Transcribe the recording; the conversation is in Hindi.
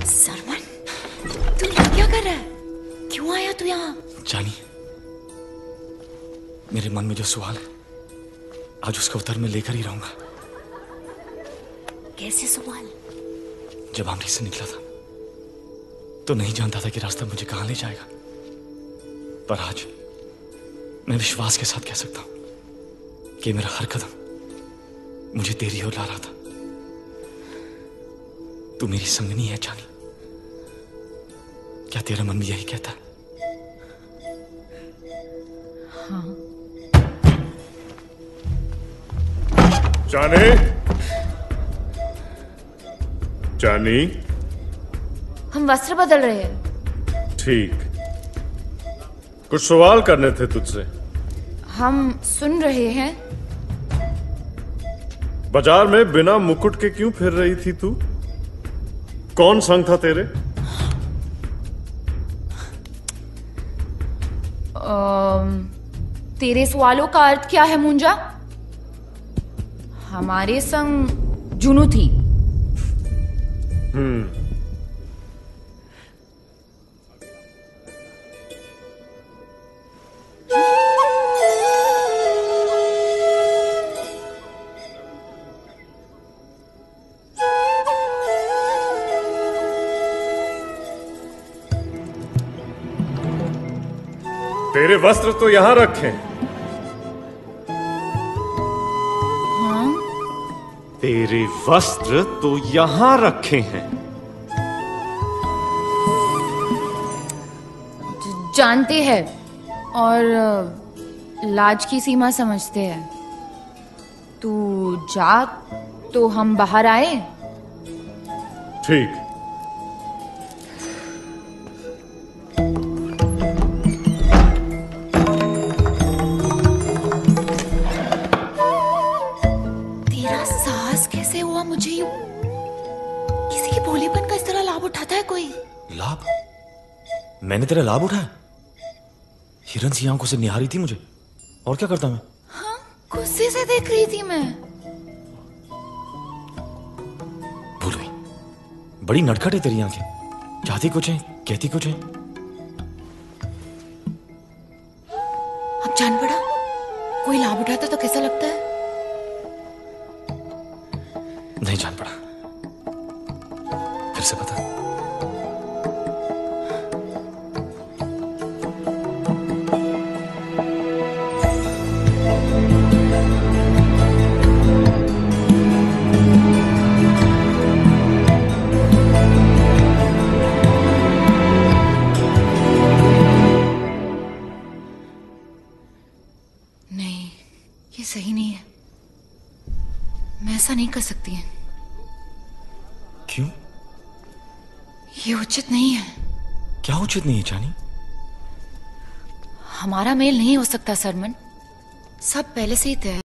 सरमन, तू यहाँ क्या कर रहा है? क्यों आया तू यहाँ? जानी, मेरे मन में जो सवाल है आज उसका उत्तर मैं लेकर ही रहूंगा। कैसे सवाल? जब आमरी से निकला था तो नहीं जानता था कि रास्ता मुझे कहां ले जाएगा, पर आज मैं विश्वास के साथ कह सकता हूं कि मेरा हर कदम मुझे तेरी ओर ला रहा था। तू मेरी संगनी है जानी, क्या तेरा मन भी यही कहता है? हाँ। जानी, जानी, हम वस्त्र बदल रहे हैं। ठीक, कुछ सवाल करने थे तुझसे। हम सुन रहे हैं। बाजार में बिना मुकुट के क्यों फिर रही थी तू? कौन संग था तेरे? तेरे सवालों का अर्थ क्या है मुंजा? हमारे संग जुनू थी। तेरे वस्त्र तो यहां रखे। हाँ? तेरे वस्त्र तो यहां रखे हैं। जानते हैं और लाज की सीमा समझते हैं। तू जा तो हम बाहर आए। ठीक। तेरा साहस कैसे हुआ मुझे यूं? किसी के भोलेपन का इस तरह लाभ उठाता है कोई? लाभ? मैंने तेरा लाभ उठाया? हिरन सी आंखों से निहारी थी मुझे, और क्या करता मैं? हाँ, गुस्से से देख रही थी मैं। भूल गई, बड़ी नटखट है तेरी आंखें, चाहती कुछ है कहती कुछ है। अब जान पड़ा कोई लाभ उठाता तो कैसा लगता है? नहीं जान पड़ा, फिर से बता। नहीं, ये सही नहीं है। मैं ऐसा नहीं कर सकती है। क्यों? ये उचित नहीं है। क्या उचित नहीं है जानी? हमारा मेल नहीं हो सकता सरमन, सब पहले से ही तय है।